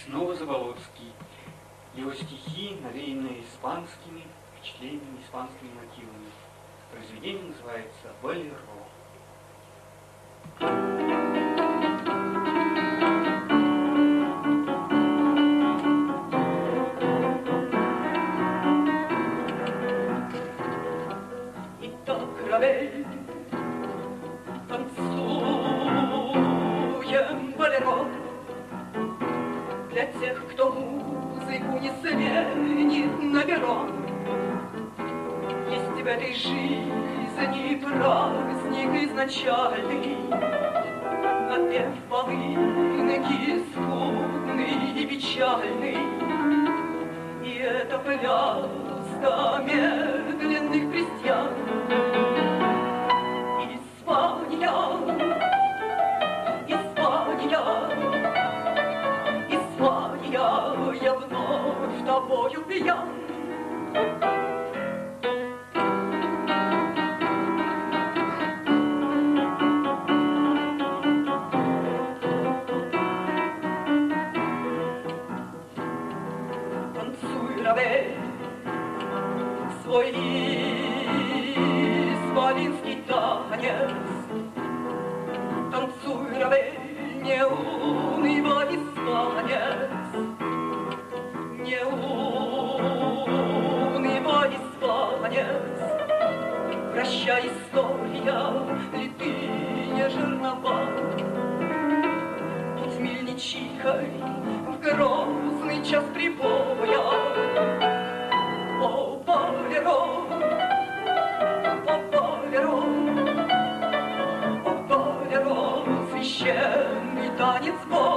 снова Заболоцкий. Его стихи, навеянные испанскими впечатлениями, испанскими мотивами. Произведение называется «Болеро». Итак, Равель, танцуем болеро для тех, кто музыку не сменит на перо. Есть в этой жизни праздник изначальный, напев волынки скудный и печальный. И это пляска медленных крестьян. Испания, Испания, Испания, я вновь тобою пьян. Танцуй, Равель, свой исполинский танец. Танцуй, Равель, не унывай, испанец. Не унывай, испанец. Прощай, история, литые жернова. Тут с мельничихой в грозный час прибоя. О, болеро, о, болеро, о, болеро, священный танец боя.